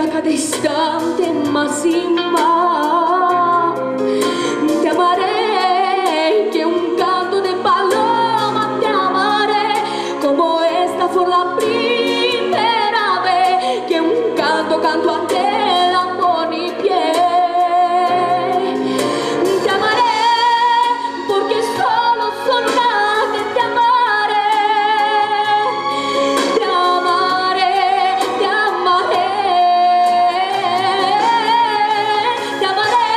cada instante más y más. Te amaré, que un canto de paloma te amaré, como esta fue la primera vez que un canto canto ante el amor mi piel. Te amaré, porque solo una vez te amaré. Te amaré, te amaré. Te amaré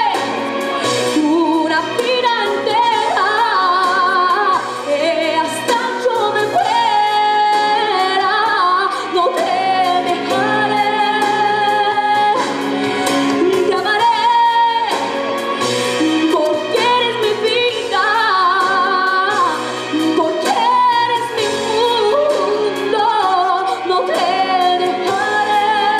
una vida entera, y hasta yo me muera no te dejaré. Te amaré porque eres mi vida, porque eres mi mundo, no te dejaré.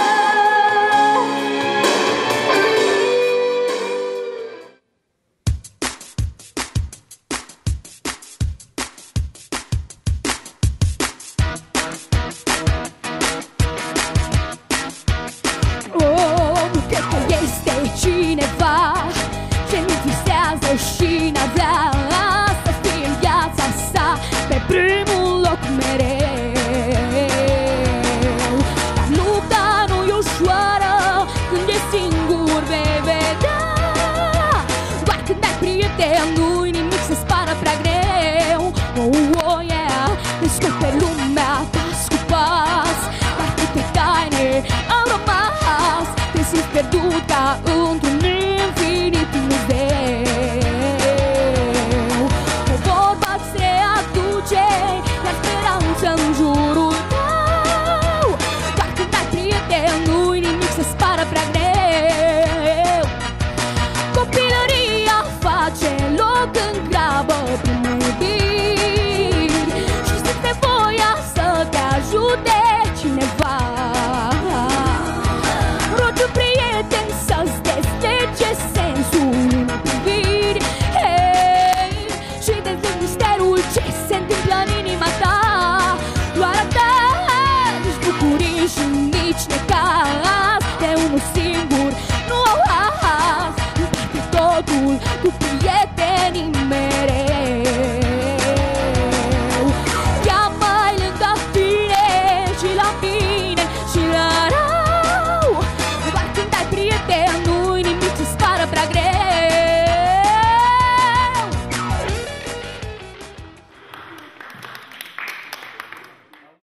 Bucă că este cineva ce nu visează și n-ar vrea să fie în viața sa pe primul loc mereu. Dar lupta nu-i ușoară când e singur, vei vedea. Doar când ai prieten, nu-i nimic să-ți pară prea greu. Oh, yeah, descoperi lumea pas cu pas, dar câte taine au rămas. Te simți pierdut ca într-un